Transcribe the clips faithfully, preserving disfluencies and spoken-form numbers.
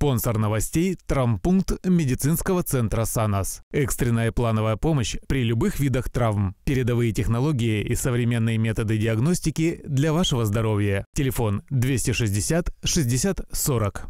Спонсор новостей – травмпункт медицинского центра «Санас». Экстренная плановая помощь при любых видах травм. Передовые технологии и современные методы диагностики для вашего здоровья. Телефон двести шестьдесят шестьдесят сорок.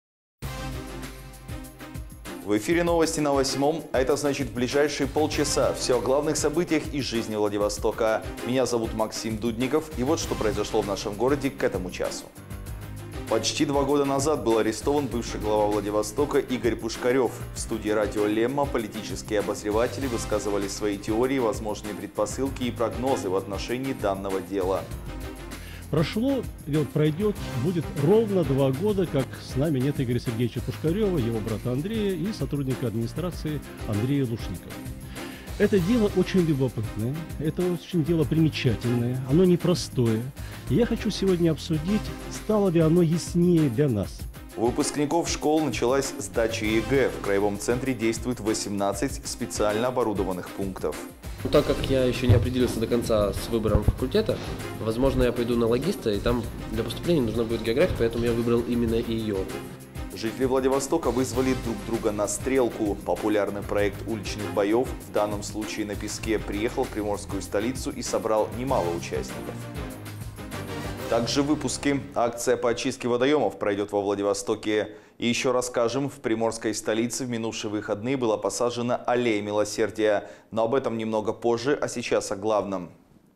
В эфире новости на восьмом, а это значит в ближайшие полчаса все о главных событиях из жизни Владивостока. Меня зовут Максим Дудников, и вот что произошло в нашем городе к этому часу. Почти два года назад был арестован бывший глава Владивостока Игорь Пушкарев. В студии радио Лемма политические обозреватели высказывали свои теории, возможные предпосылки и прогнозы в отношении данного дела. Прошло, пройдет, будет ровно два года, как с нами нет Игоря Сергеевича Пушкарева, его брата Андрея и сотрудника администрации Андрея Лушникова. Это дело очень любопытное, это очень дело примечательное, оно непростое. И я хочу сегодня обсудить, стало ли оно яснее для нас. У выпускников школ началась сдача ЕГЭ. В краевом центре действует восемнадцать специально оборудованных пунктов. Так как я еще не определился до конца с выбором факультета, возможно, я пойду на логиста, и там для поступления нужна будет география, поэтому я выбрал именно ее. Жители Владивостока вызвали друг друга на стрелку. Популярный проект уличных боев, в данном случае на песке, приехал в приморскую столицу и собрал немало участников. Также в выпуске акция по очистке водоемов пройдет во Владивостоке. И еще расскажем, в приморской столице в минувшие выходные была посажена аллея милосердия. Но об этом немного позже, а сейчас о главном.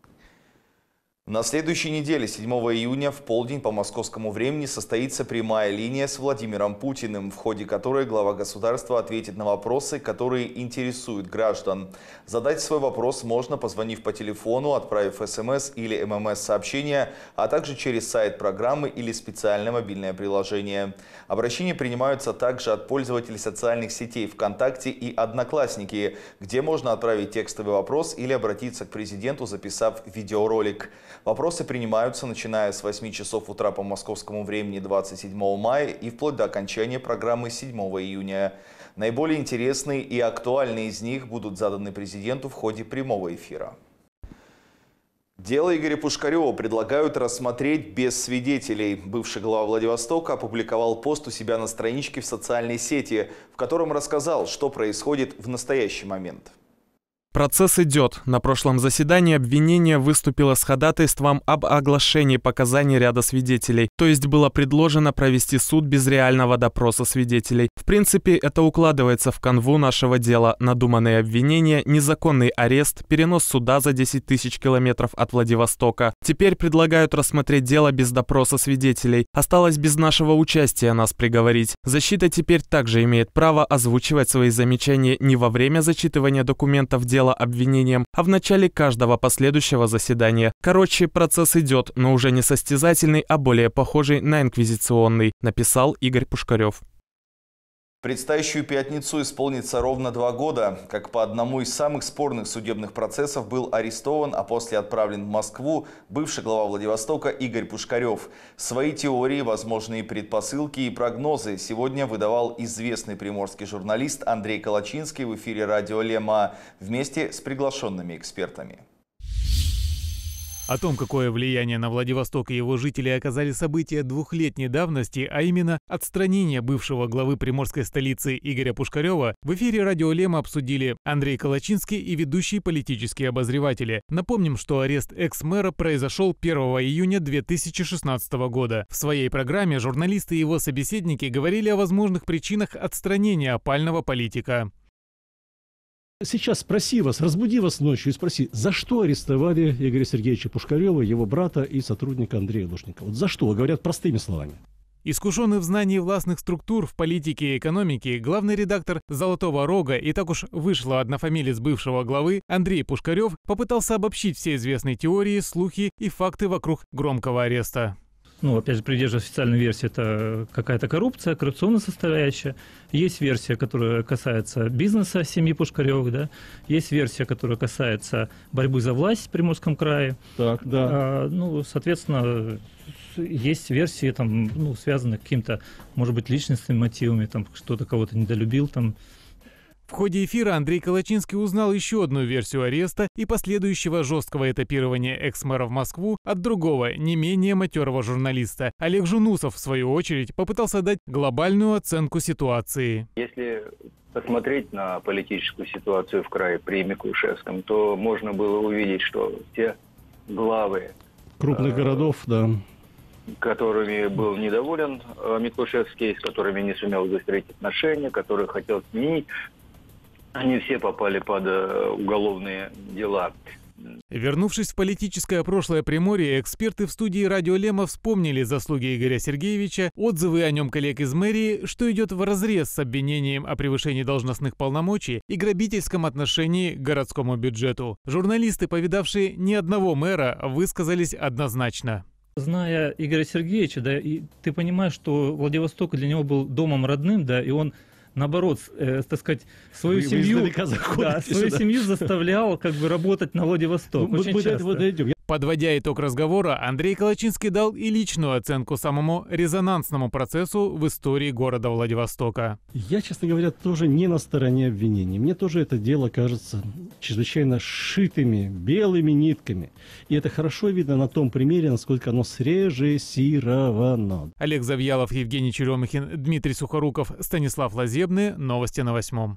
На следующей неделе, седьмого июня, в полдень по московскому времени, состоится прямая линия с Владимиром Путиным, в ходе которой глава государства ответит на вопросы, которые интересуют граждан. Задать свой вопрос можно, позвонив по телефону, отправив смс или ммс-сообщение, а также через сайт программы или специальное мобильное приложение. Обращения принимаются также от пользователей социальных сетей ВКонтакте и Одноклассники, где можно отправить текстовый вопрос или обратиться к президенту, записав видеоролик. Вопросы принимаются, начиная с восьми часов утра по московскому времени двадцать седьмого мая и вплоть до окончания программы седьмого июня. Наиболее интересные и актуальные из них будут заданы президенту в ходе прямого эфира. Дело Игоря Пушкарева предлагают рассмотреть без свидетелей. Бывший глава Владивостока опубликовал пост у себя на страничке в социальной сети, в котором рассказал, что происходит в настоящий момент. Процесс идет. На прошлом заседании обвинение выступило с ходатайством об оглашении показаний ряда свидетелей, то есть было предложено провести суд без реального допроса свидетелей. В принципе, это укладывается в канву нашего дела: надуманные обвинения, незаконный арест, перенос суда за десять тысяч километров от Владивостока. Теперь предлагают рассмотреть дело без допроса свидетелей. Осталось без нашего участия нас приговорить. Защита теперь также имеет право озвучивать свои замечания не во время зачитывания документов дела обвинением, а в начале каждого последующего заседания. Короче, процесс идет, но уже не состязательный, а более похожий на инквизиционный, написал Игорь Пушкарев. В предстоящую пятницу исполнится ровно два года, как по одному из самых спорных судебных процессов был арестован, а после отправлен в Москву бывший глава Владивостока Игорь Пушкарев. Свои теории, возможные предпосылки и прогнозы сегодня выдавал известный приморский журналист Андрей Калачинский в эфире радио Лемма вместе с приглашенными экспертами. О том, какое влияние на Владивосток и его жителей оказали события двухлетней давности, а именно отстранение бывшего главы приморской столицы Игоря Пушкарева, в эфире радио Лемма обсудили Андрей Калачинский и ведущие политические обозреватели. Напомним, что арест экс-мэра произошел первого июня две тысячи шестнадцатого года. В своей программе журналисты и его собеседники говорили о возможных причинах отстранения опального политика. Сейчас спроси вас, разбуди вас ночью и спроси, за что арестовали Игоря Сергеевича Пушкарева, его брата и сотрудника Андрея Лушникова? Вот за что? Говорят простыми словами. Искушенный в знании властных структур в политике и экономике, главный редактор «Золотого рога» и так уж вышло однофамилец бывшего главы Андрей Пушкарев попытался обобщить все известные теории, слухи и факты вокруг громкого ареста. Ну, опять же, придерживаясь официальной версии, это какая-то коррупция, коррупционная составляющая. Есть версия, которая касается бизнеса семьи Пушкаревых, да. Есть версия, которая касается борьбы за власть в Приморском крае. Так, да. А, ну, соответственно, есть версии, там, ну, связанные с какими-то, может быть, личностными мотивами, там, кто-то кого-то недолюбил, там. В ходе эфира Андрей Калачинский узнал еще одну версию ареста и последующего жесткого этапирования экс-мэра в Москву от другого, не менее матерого журналиста. Олег Жунусов, в свою очередь, попытался дать глобальную оценку ситуации. Если посмотреть на политическую ситуацию в крае при Миклушевском, то можно было увидеть, что те главы крупных э, городов, да, которыми был недоволен э, Миклушевский, с которыми не сумел выстроить отношения, которые хотел сменить, они все попали под э, уголовные дела. Вернувшись в политическое прошлое Приморья, эксперты в студии «Радио Лема» вспомнили заслуги Игоря Сергеевича, отзывы о нем коллег из мэрии, что идет вразрез с обвинением о превышении должностных полномочий и грабительском отношении к городскому бюджету. Журналисты, повидавшие ни одного мэра, высказались однозначно. Зная Игоря Сергеевича, да, и ты понимаешь, что Владивосток для него был домом родным, да, и он, наоборот, э, так сказать, свою Вы, семью, вы да, свою сюда. семью заставлял как бы работать на Владивосток. Мы, Очень мы до часто. этого дойдем. Подводя итог разговора, Андрей Калачинский дал и личную оценку самому резонансному процессу в истории города Владивостока. Я, честно говоря, тоже не на стороне обвинений. Мне тоже это дело кажется чрезвычайно сшитыми белыми нитками. И это хорошо видно на том примере, насколько оно срежиссировано. Олег Завьялов, Евгений Черемихин, Дмитрий Сухоруков, Станислав Лазебный. Новости на восьмом.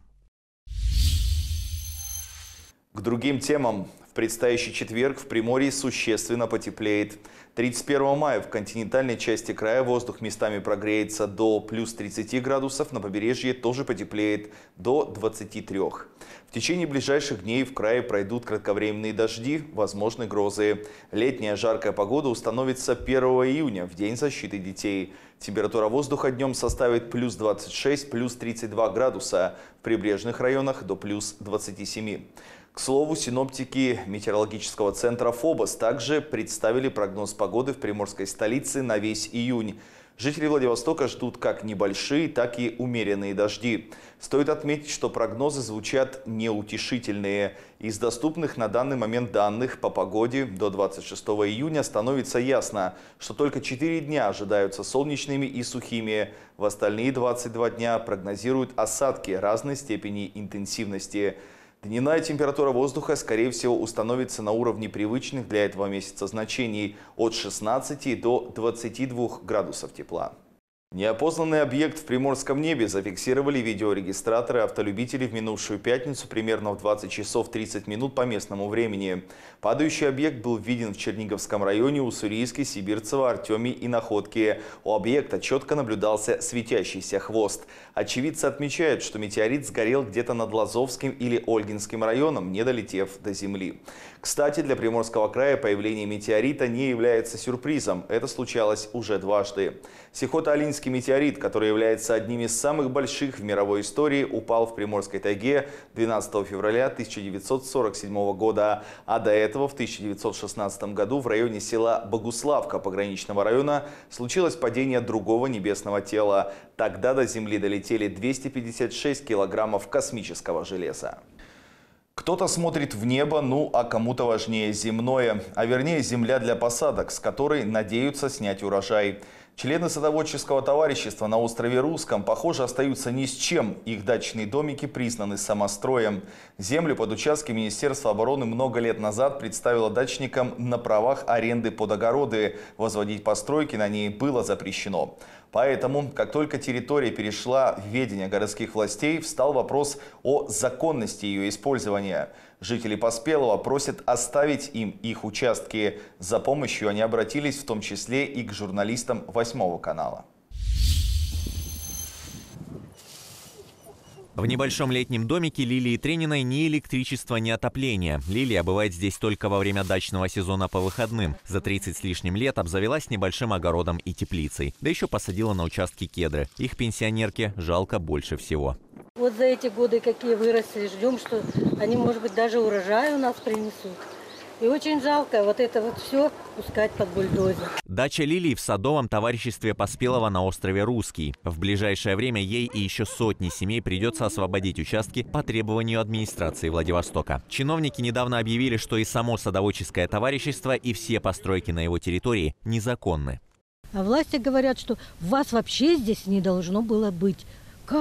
К другим темам. В предстоящий четверг в Приморье существенно потеплеет. тридцать первого мая в континентальной части края воздух местами прогреется до плюс тридцати градусов, на побережье тоже потеплеет до двадцати трёх. В течение ближайших дней в крае пройдут кратковременные дожди, возможны грозы. Летняя жаркая погода установится первого июня, в День защиты детей. Температура воздуха днем составит плюс двадцать шесть, плюс тридцать два градуса, в прибрежных районах до плюс двадцати семи. К слову, синоптики метеорологического центра ФОБОС также представили прогноз погоды в приморской столице на весь июнь. Жители Владивостока ждут как небольшие, так и умеренные дожди. Стоит отметить, что прогнозы звучат неутешительные. Из доступных на данный момент данных по погоде до двадцать шестого июня становится ясно, что только четыре дня ожидаются солнечными и сухими. В остальные двадцать два дня прогнозируют осадки разной степени интенсивности. Дневная температура воздуха, скорее всего, установится на уровне привычных для этого месяца значений от шестнадцати до двадцати двух градусов тепла. Неопознанный объект в приморском небе зафиксировали видеорегистраторы автолюбителей в минувшую пятницу примерно в двадцать часов тридцать минут по местному времени. Падающий объект был виден в Черниговском районе, Уссурийске, Сибирцево, Артеме и Находке. У объекта четко наблюдался светящийся хвост. Очевидцы отмечают, что метеорит сгорел где-то над Лазовским или Ольгинским районом, не долетев до Земли. Кстати, для Приморского края появление метеорита не является сюрпризом. Это случалось уже дважды. Сихота-Алинский метеорит, который является одним из самых больших в мировой истории, упал в Приморской тайге двенадцатого февраля тысяча девятьсот сорок седьмого года, а до этого в тысяча девятьсот шестнадцатом году в районе села Богуславка пограничного района случилось падение другого небесного тела. Тогда до Земли долетели двести пятьдесят шесть килограммов космического железа. Кто-то смотрит в небо, ну а кому-то важнее земное, а вернее земля для посадок, с которой надеются снять урожай. Члены садоводческого товарищества на острове Русском, похоже, остаются ни с чем. Их дачные домики признаны самостроем. Землю под участки Министерства обороны много лет назад представило дачникам на правах аренды под огороды. Возводить постройки на ней было запрещено. Поэтому, как только территория перешла в ведение городских властей, встал вопрос о законности ее использования. Жители Поспелого просят оставить им их участки. За помощью они обратились в том числе и к журналистам восьмого канала. В небольшом летнем домике Лилии Трениной ни электричества, ни отопления. Лилия бывает здесь только во время дачного сезона по выходным. За тридцать с лишним лет обзавелась небольшим огородом и теплицей. Да еще посадила на участке кедры. Их пенсионерке жалко больше всего. Вот за эти годы, какие выросли, ждем, что они, может быть, даже урожай у нас принесут. И очень жалко вот это вот все пускать под бульдозер. Дача Лилии в садовом товариществе Поспелого на острове Русский. В ближайшее время ей и еще сотни семей придется освободить участки по требованию администрации Владивостока. Чиновники недавно объявили, что и само садоводческое товарищество, и все постройки на его территории незаконны. А власти говорят, что вас вообще здесь не должно было быть. Как?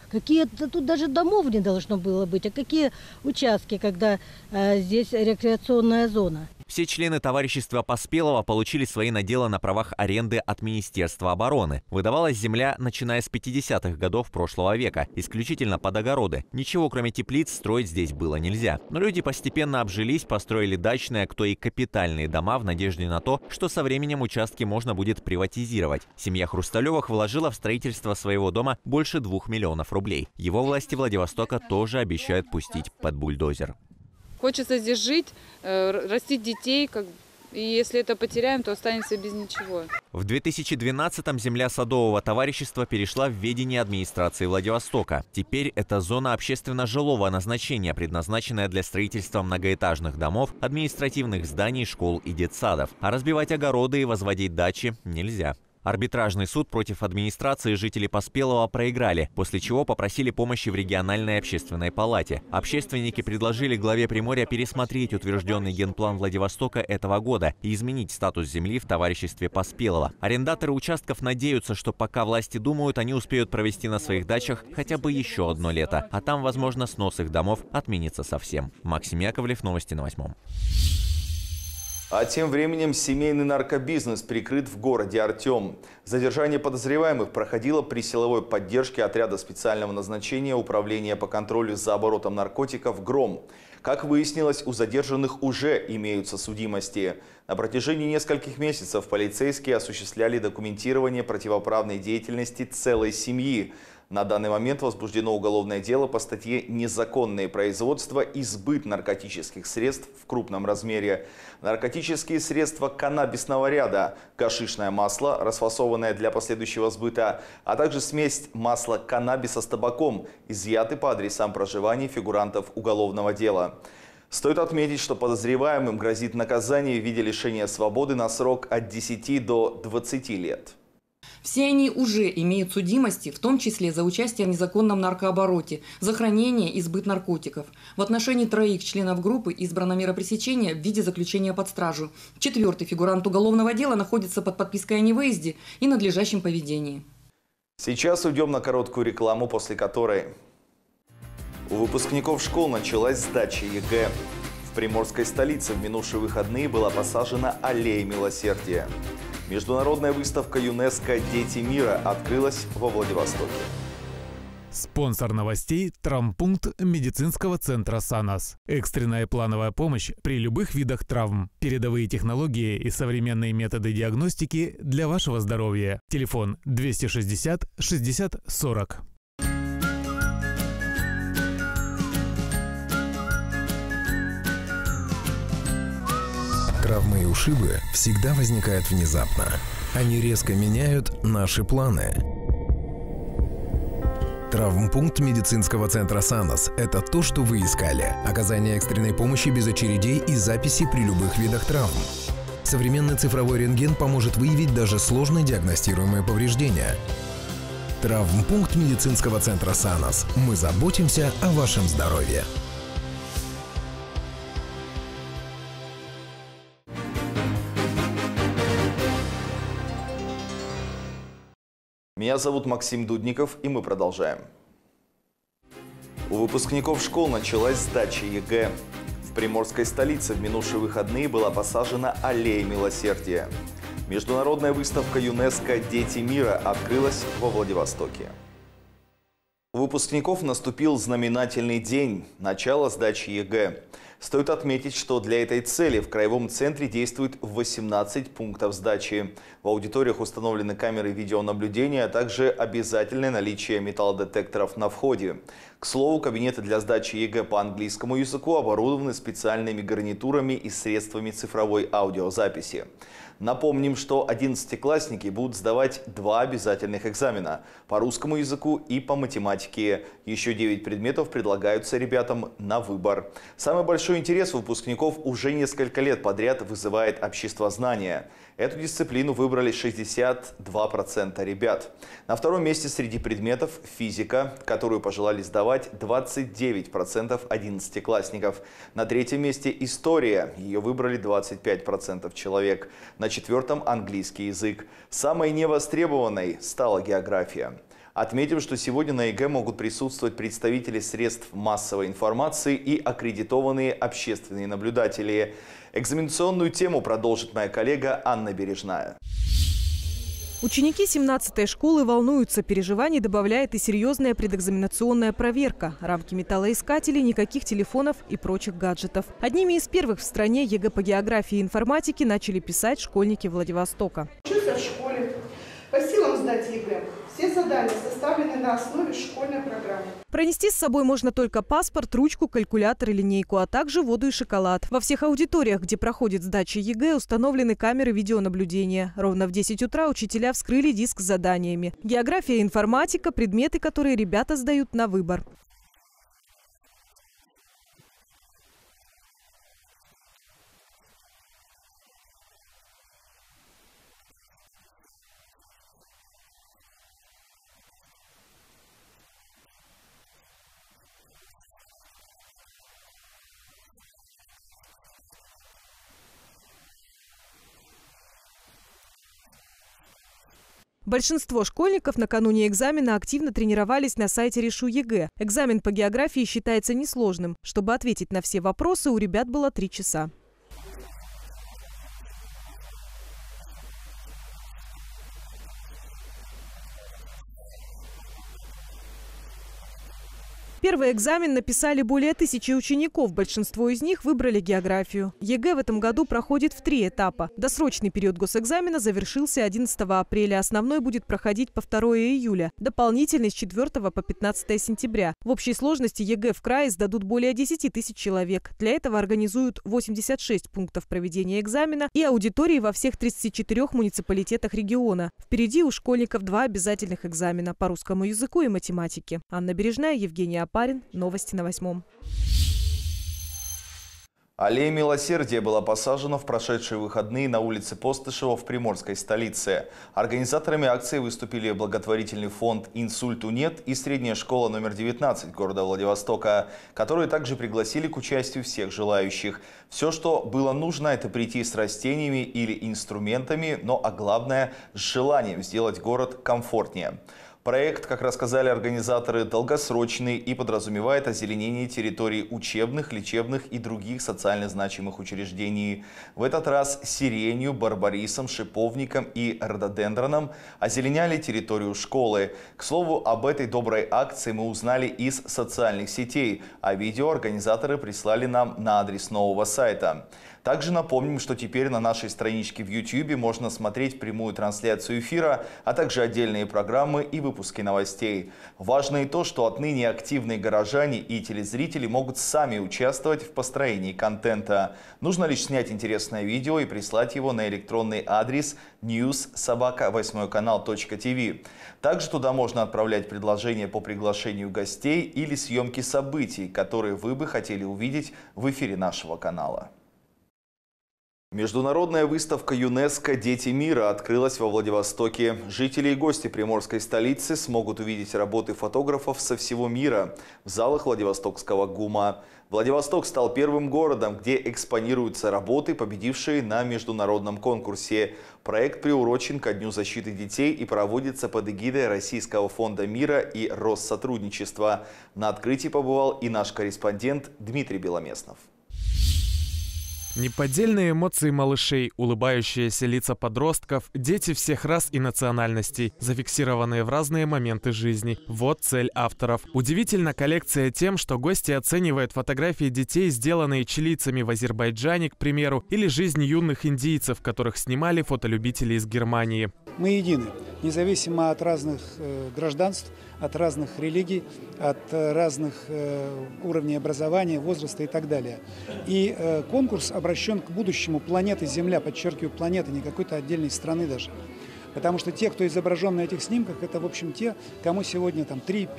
Какие-то тут даже домов не должно было быть. А какие участки, когда э, здесь рекреационная зона? Все члены товарищества Поспелого получили свои наделы на правах аренды от Министерства обороны. Выдавалась земля, начиная с пятидесятых годов прошлого века, исключительно под огороды. Ничего, кроме теплиц, строить здесь было нельзя. Но люди постепенно обжились, построили дачные, а кто и капитальные дома в надежде на то, что со временем участки можно будет приватизировать. Семья Хрусталевых вложила в строительство своего дома больше двух миллионов рублей. Его власти Владивостока тоже обещают пустить под бульдозер. Хочется здесь жить, растить детей, как... и если это потеряем, то останемся без ничего. В две тысячи двенадцатом земля Садового товарищества перешла в ведение администрации Владивостока. Теперь это зона общественно-жилого назначения, предназначенная для строительства многоэтажных домов, административных зданий, школ и детсадов. А разбивать огороды и возводить дачи нельзя. Арбитражный суд против администрации жители Поспелого проиграли, после чего попросили помощи в региональной общественной палате. Общественники предложили главе Приморья пересмотреть утвержденный генплан Владивостока этого года и изменить статус земли в товариществе Поспелого. Арендаторы участков надеются, что пока власти думают, они успеют провести на своих дачах хотя бы еще одно лето, а там, возможно, снос их домов отменится совсем. Максим Яковлев, новости на восьмом. А тем временем семейный наркобизнес прикрыт в городе Артем. Задержание подозреваемых проходило при силовой поддержке отряда специального назначения Управления по контролю за оборотом наркотиков «Гром». Как выяснилось, у задержанных уже имеются судимости. На протяжении нескольких месяцев полицейские осуществляли документирование противоправной деятельности целой семьи. На данный момент возбуждено уголовное дело по статье «Незаконное производство и сбыт наркотических средств в крупном размере». Наркотические средства каннабисного ряда, гашишное масло, расфасованное для последующего сбыта, а также смесь масла каннабиса с табаком, изъяты по адресам проживания фигурантов уголовного дела. Стоит отметить, что подозреваемым грозит наказание в виде лишения свободы на срок от десяти до двадцати лет. Все они уже имеют судимости, в том числе за участие в незаконном наркообороте, за хранение и сбыт наркотиков. В отношении троих членов группы избрана мера пресечения в виде заключения под стражу. Четвертый фигурант уголовного дела находится под подпиской о невыезде и надлежащем поведении. Сейчас уйдем на короткую рекламу, после которой у выпускников школ началась сдача ЕГЭ. В приморской столице в минувшие выходные была посажена аллея милосердия. Международная выставка ЮНЕСКО «Дети мира» открылась во Владивостоке. Спонсор новостей – травмпункт медицинского центра «Санас». Экстренная плановая помощь при любых видах травм. Передовые технологии и современные методы диагностики для вашего здоровья. Телефон двести шестьдесят шестьдесят сорок. Травмы и ушибы всегда возникают внезапно. Они резко меняют наши планы. Травмпункт медицинского центра «Санас» – это то, что вы искали. Оказание экстренной помощи без очередей и записи при любых видах травм. Современный цифровой рентген поможет выявить даже сложно диагностируемые повреждения. Травмпункт медицинского центра «Санас». Мы заботимся о вашем здоровье. Меня зовут Максим Дудников, и мы продолжаем. У выпускников школ началась сдача ЕГЭ. В приморской столице в минувшие выходные была посажена аллея милосердия. Международная выставка ЮНЕСКО «Дети мира» открылась во Владивостоке. У выпускников наступил знаменательный день – начало сдачи ЕГЭ. Стоит отметить, что для этой цели в Краевом центре действует восемнадцать пунктов сдачи. В аудиториях установлены камеры видеонаблюдения, а также обязательное наличие металлодетекторов на входе. К слову, кабинеты для сдачи ЕГЭ по английскому языку оборудованы специальными гарнитурами и средствами цифровой аудиозаписи. Напомним, что одиннадцатиклассники будут сдавать два обязательных экзамена – по русскому языку и по математике. Еще девять предметов предлагаются ребятам на выбор. Самый большой интерес у выпускников уже несколько лет подряд вызывает обществознание. Эту дисциплину выбрали шестьдесят два процента ребят. На втором месте среди предметов физика, которую пожелали сдавать двадцать девять процентов одиннадцатиклассников. На третьем месте история, ее выбрали двадцать пять процентов человек. На четвертом английский язык. Самой невостребованной стала география. Отметим, что сегодня на ЕГЭ могут присутствовать представители средств массовой информации и аккредитованные общественные наблюдатели. Экзаменационную тему продолжит моя коллега Анна Бережная. Ученики семнадцатой школы волнуются. Переживаний добавляет и серьезная предэкзаменационная проверка. Рамки металлоискателей, никаких телефонов и прочих гаджетов. Одними из первых в стране ЕГЭ по географии и информатике начали писать школьники Владивостока. Учусь в школе. По силам сдать ЕГЭ. Все задания составлены на основе школьной программы. Пронести с собой можно только паспорт, ручку, калькулятор и линейку, а также воду и шоколад. Во всех аудиториях, где проходит сдача ЕГЭ, установлены камеры видеонаблюдения. Ровно в десять утра учителя вскрыли диск с заданиями. География и информатика – предметы, которые ребята сдают на выбор. Большинство школьников накануне экзамена активно тренировались на сайте Решу ЕГЭ. Экзамен по географии считается несложным. Чтобы ответить на все вопросы, у ребят было три часа. Первый экзамен написали более тысячи учеников. Большинство из них выбрали географию. ЕГЭ в этом году проходит в три этапа. Досрочный период госэкзамена завершился одиннадцатого апреля. Основной будет проходить по второе июля. Дополнительный с четвёртого по пятнадцатое сентября. В общей сложности ЕГЭ в крае сдадут более десяти тысяч человек. Для этого организуют восемьдесят шесть пунктов проведения экзамена и аудитории во всех тридцати четырёх муниципалитетах региона. Впереди у школьников два обязательных экзамена по русскому языку и математике. Анна Бережная, Евгений Апарин. Новости на восьмом. Аллея милосердия была посажена в прошедшие выходные на улице Постышева в приморской столице. Организаторами акции выступили благотворительный фонд «Инсульту нет» и средняя школа номер девятнадцать города Владивостока, которые также пригласили к участию всех желающих. Все, что было нужно, это прийти с растениями или инструментами, но а главное – с желанием сделать город комфортнее. Проект, как рассказали организаторы, долгосрочный и подразумевает озеленение территорий учебных, лечебных и других социально значимых учреждений. В этот раз сиренью, барбарисом, шиповником и рододендроном озеленяли территорию школы. К слову, об этой доброй акции мы узнали из социальных сетей, а видео организаторы прислали нам на адрес нового сайта. Также напомним, что теперь на нашей страничке в ютубе можно смотреть прямую трансляцию эфира, а также отдельные программы и выпуски новостей. Важно и то, что отныне активные горожане и телезрители могут сами участвовать в построении контента. Нужно лишь снять интересное видео и прислать его на электронный адрес ньюс собака восьмой канал точка тв. Также туда можно отправлять предложения по приглашению гостей или съемки событий, которые вы бы хотели увидеть в эфире нашего канала. Международная выставка ЮНЕСКО «Дети мира» открылась во Владивостоке. Жители и гости приморской столицы смогут увидеть работы фотографов со всего мира в залах Владивостокского ГУМа. Владивосток стал первым городом, где экспонируются работы, победившие на международном конкурсе. Проект приурочен ко Дню защиты детей и проводится под эгидой Российского фонда мира и Россотрудничества. На открытии побывал и наш корреспондент Дмитрий Беломеснов. Неподдельные эмоции малышей, улыбающиеся лица подростков, дети всех рас и национальностей, зафиксированные в разные моменты жизни. Вот цель авторов. Удивительна коллекция тем, что гости оценивают фотографии детей, сделанные чилийцами в Азербайджане, к примеру, или жизнь юных индийцев, которых снимали фотолюбители из Германии. Мы едины, независимо от разных э, гражданств, от разных религий, от э, разных э, уровней образования, возраста и так далее. И э, конкурс обращен к будущему планеты Земля, подчеркиваю, планеты, не какой-то отдельной страны даже. Потому что те, кто изображен на этих снимках, это, в общем, те, кому сегодня там три, пять,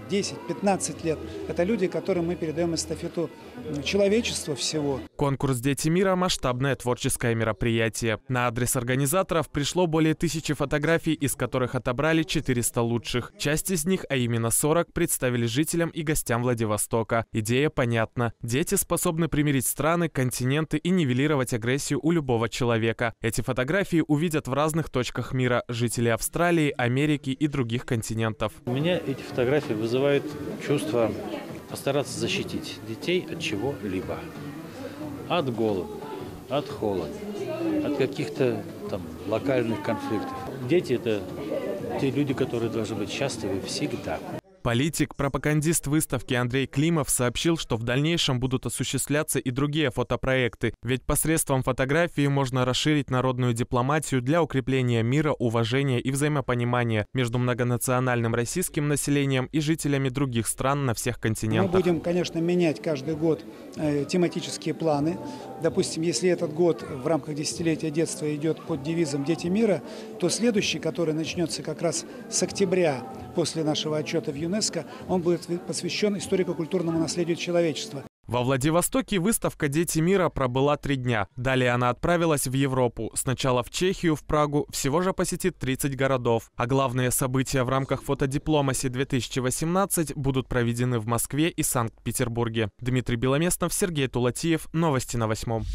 десять-пятнадцать лет. Это люди, которым мы передаем эстафету человечества всего. Конкурс «Дети мира» – масштабное творческое мероприятие. На адрес организаторов пришло более тысячи фотографий, из которых отобрали четыреста лучших. Часть из них, а именно сорок, представили жителям и гостям Владивостока. Идея понятна. Дети способны примирить страны, континенты и нивелировать агрессию у любого человека. Эти фотографии увидят в разных точках мира жители Австралии, Америки и других континентов. У меня эти фотографии вызывают чувство постараться защитить детей от чего-либо. От голода, от холода, от каких-то там локальных конфликтов. Дети – это те люди, которые должны быть счастливы всегда. Политик, пропагандист выставки Андрей Климов сообщил, что в дальнейшем будут осуществляться и другие фотопроекты, ведь посредством фотографии можно расширить народную дипломатию для укрепления мира, уважения и взаимопонимания между многонациональным российским населением и жителями других стран на всех континентах. Мы будем, конечно, менять каждый год э, тематические планы. Допустим, если этот год в рамках десятилетия детства идет под девизом «Дети мира», то следующий, который начнется как раз с октября, после нашего отчета в ЮНЕСКО, он будет посвящен историко-культурному наследию человечества. Во Владивостоке выставка «Дети мира» пробыла три дня. Далее она отправилась в Европу. Сначала в Чехию, в Прагу. Всего же посетит тридцать городов. А главные события в рамках фотодипломаси две тысячи восемнадцать будут проведены в Москве и Санкт-Петербурге. Дмитрий Беломестнов, Сергей Тулатиев. Новости на восьмом.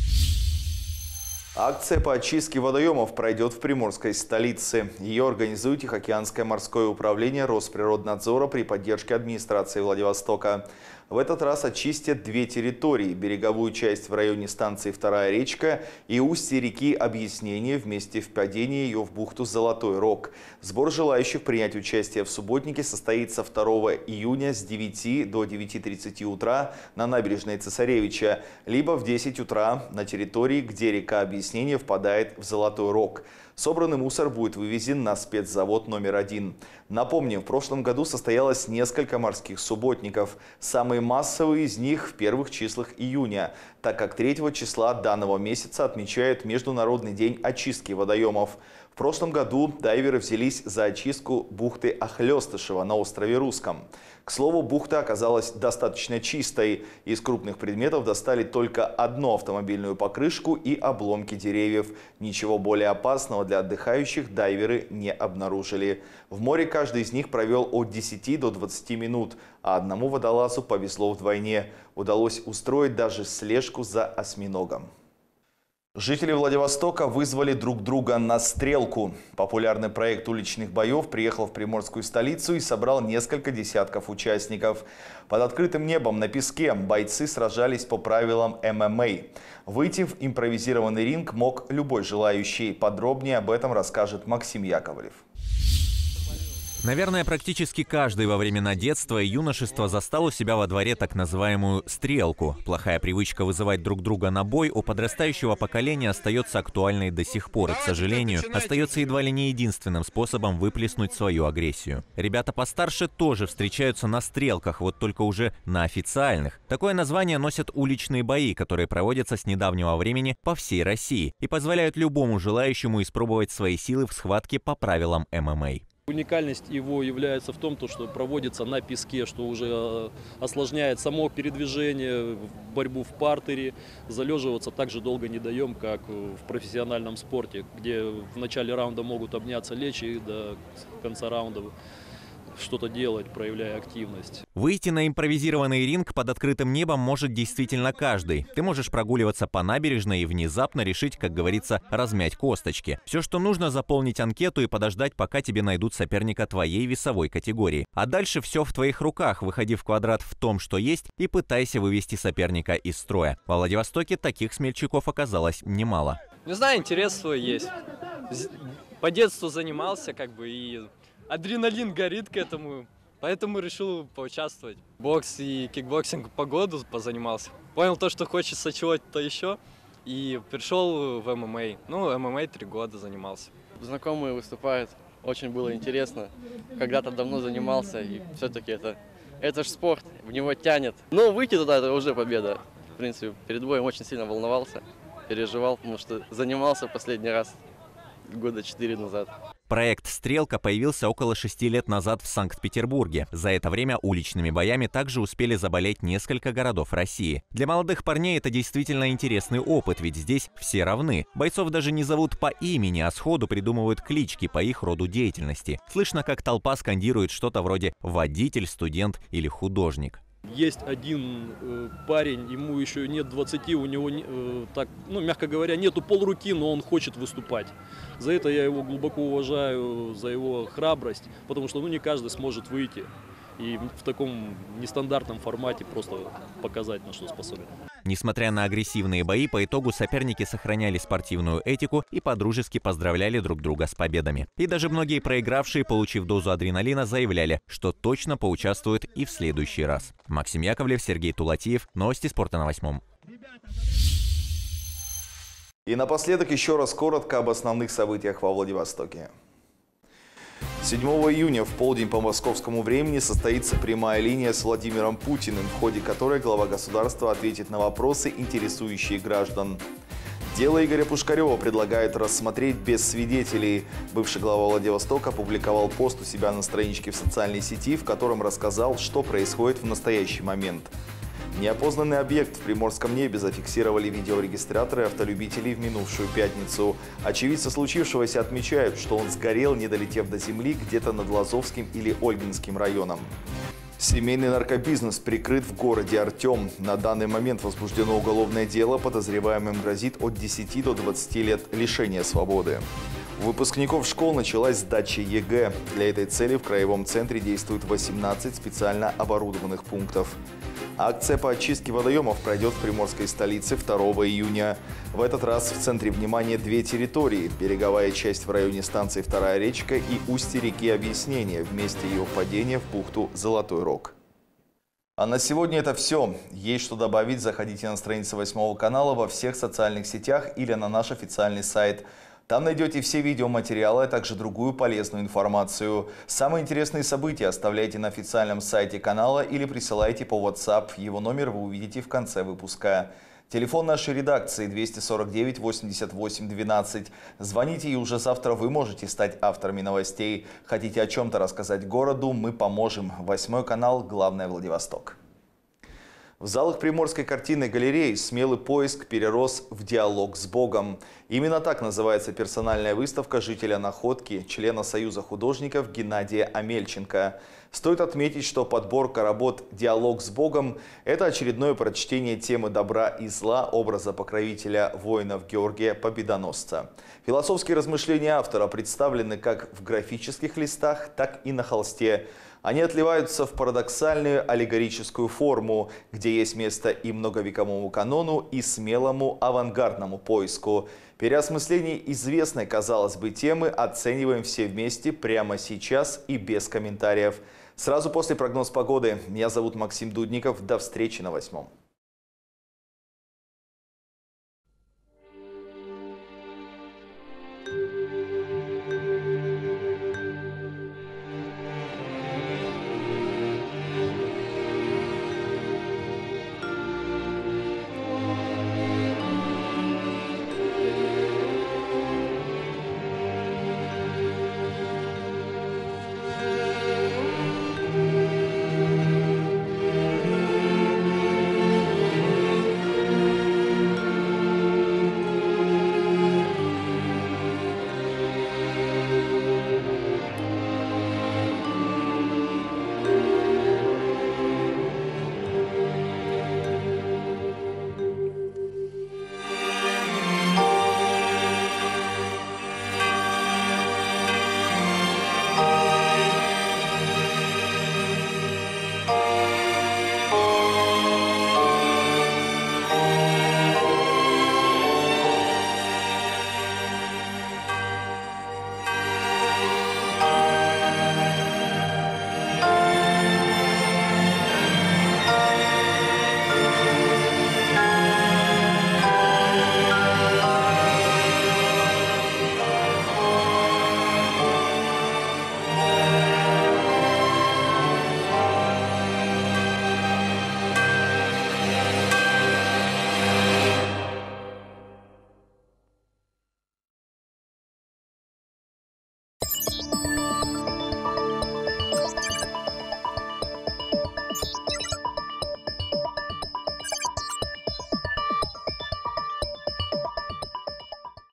Акция по очистке водоемов пройдет в приморской столице. Ее организует Тихоокеанское морское управление Росприроднадзора при поддержке администрации Владивостока. В этот раз очистят две территории – береговую часть в районе станции «Вторая речка» и устье реки Объяснение в месте впадения ее в бухту Золотой Рог. Сбор желающих принять участие в субботнике состоится второго июня с девяти до девяти тридцати утра на набережной Цесаревича, либо в десять утра на территории, где река Объяснение впадает в Золотой Рог. Собранный мусор будет вывезен на спецзавод номер один. Напомним, в прошлом году состоялось несколько морских субботников. Самые массовые из них в первых числах июня, так как третьего числа данного месяца отмечают Международный день очистки водоемов. В прошлом году дайверы взялись за очистку бухты Охлёстышево на острове Русском. К слову, бухта оказалась достаточно чистой. Из крупных предметов достали только одну автомобильную покрышку и обломки деревьев. Ничего более опасного для отдыхающих дайверы не обнаружили. В море каждый из них провел от десяти до двадцати минут, а одному водолазу повезло вдвойне. Удалось устроить даже слежку за осьминогом. Жители Владивостока вызвали друг друга на стрелку. Популярный проект уличных боев приехал в приморскую столицу и собрал несколько десятков участников. Под открытым небом на песке бойцы сражались по правилам эм эм а. Выйти в импровизированный ринг мог любой желающий. Подробнее об этом расскажет Максим Яковлев. Наверное, практически каждый во времена детства и юношества застал у себя во дворе так называемую «стрелку». Плохая привычка вызывать друг друга на бой у подрастающего поколения остается актуальной до сих пор и, к сожалению, остается едва ли не единственным способом выплеснуть свою агрессию. Ребята постарше тоже встречаются на стрелках, вот только уже на официальных. Такое название носят уличные бои, которые проводятся с недавнего времени по всей России и позволяют любому желающему испробовать свои силы в схватке по правилам эм эм а. Уникальность его является в том, что проводится на песке, что уже осложняет само передвижение, борьбу в партере. Залеживаться так же долго не даем, как в профессиональном спорте, где в начале раунда могут обняться, лечь и до конца раунда что-то делать, проявляя активность. Выйти на импровизированный ринг под открытым небом может действительно каждый. Ты можешь прогуливаться по набережной и внезапно решить, как говорится, размять косточки. Все, что нужно, заполнить анкету и подождать, пока тебе найдут соперника твоей весовой категории. А дальше все в твоих руках. Выходи в квадрат в том, что есть, и пытайся вывести соперника из строя. Во Владивостоке таких смельчаков оказалось немало. Не знаю, интерес свой есть. По детству занимался, как бы, и адреналин горит к этому, поэтому решил поучаствовать. Бокс и кикбоксинг по году позанимался. Понял то, что хочется чего-то еще, и пришел в эм эм а. Ну, эм эм а три года занимался. Знакомые выступают, очень было интересно. Когда-то давно занимался, и все-таки это, это же спорт, в него тянет. Но выйти туда — это уже победа. В принципе, перед боем очень сильно волновался, переживал, потому что занимался последний раз года четыре назад. Проект «Стрелка» появился около шести лет назад в Санкт-Петербурге. За это время уличными боями также успели заболеть несколько городов России. Для молодых парней это действительно интересный опыт, ведь здесь все равны. Бойцов даже не зовут по имени, а сходу придумывают клички по их роду деятельности. Слышно, как толпа скандирует что-то вроде «водитель», «студент» или «художник». Есть один э, парень, ему еще нет двадцати, у него, э, так, ну, мягко говоря, нету полруки, но он хочет выступать. За это я его глубоко уважаю, за его храбрость, потому что ну, не каждый сможет выйти и в таком нестандартном формате просто показать, на что способен. Несмотря на агрессивные бои, по итогу соперники сохраняли спортивную этику и подружески поздравляли друг друга с победами. И даже многие проигравшие, получив дозу адреналина, заявляли, что точно поучаствуют и в следующий раз. Максим Яковлев, Сергей Тулатиев. Новости спорта на Восьмом. И напоследок еще раз коротко об основных событиях во Владивостоке. седьмого июня в полдень по московскому времени состоится прямая линия с Владимиром Путиным, в ходе которой глава государства ответит на вопросы, интересующие граждан. Дело Игоря Пушкарева предлагают рассмотреть без свидетелей. Бывший глава Владивостока опубликовал пост у себя на страничке в социальной сети, в котором рассказал, что происходит в настоящий момент. Неопознанный объект в приморском небе зафиксировали видеорегистраторы автолюбителей в минувшую пятницу. Очевидцы случившегося отмечают, что он сгорел, не долетев до земли, где-то над Лазовским или Ольгинским районом. Семейный наркобизнес прикрыт в городе Артем. На данный момент возбуждено уголовное дело, подозреваемым грозит от десяти до двадцати лет лишения свободы. У выпускников школ началась сдача ЕГЭ. Для этой цели в краевом центре действует восемнадцать специально оборудованных пунктов. Акция по очистке водоемов пройдет в приморской столице второго июня. В этот раз в центре внимания две территории. Береговая часть в районе станции «Вторая речка» и устье реки Объяснения в месте ее впадения в бухту Золотой Рог. А на сегодня это все. Есть что добавить, заходите на страницу Восьмого канала во всех социальных сетях или на наш официальный сайт. Там найдете все видеоматериалы, а также другую полезную информацию. Самые интересные события оставляйте на официальном сайте канала или присылайте по WhatsApp. Его номер вы увидите в конце выпуска. Телефон нашей редакции двести сорок девять восемьдесят восемь двенадцать. Звоните, и уже завтра вы можете стать авторами новостей. Хотите о чем-то рассказать городу? Мы поможем. Восьмой канал. Главное, Владивосток. В залах Приморской картинной галереи смелый поиск перерос в диалог с Богом. Именно так называется персональная выставка жителя Находки, члена Союза художников Геннадия Амельченко. Стоит отметить, что подборка работ «Диалог с Богом» – это очередное прочтение темы добра и зла образа покровителя воинов Георгия Победоносца. Философские размышления автора представлены как в графических листах, так и на холсте. Они отливаются в парадоксальную аллегорическую форму, где есть место и многовековому канону, и смелому авангардному поиску. Переосмысление известной, казалось бы, темы оцениваем все вместе прямо сейчас и без комментариев. Сразу после прогноз погоды. Меня зовут Максим Дудников. До встречи на Восьмом.